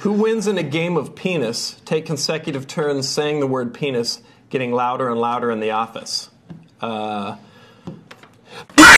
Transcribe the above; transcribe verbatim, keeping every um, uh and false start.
Who wins in a game of penis? Take consecutive turns saying the word penis, getting louder and louder in the office. Uh...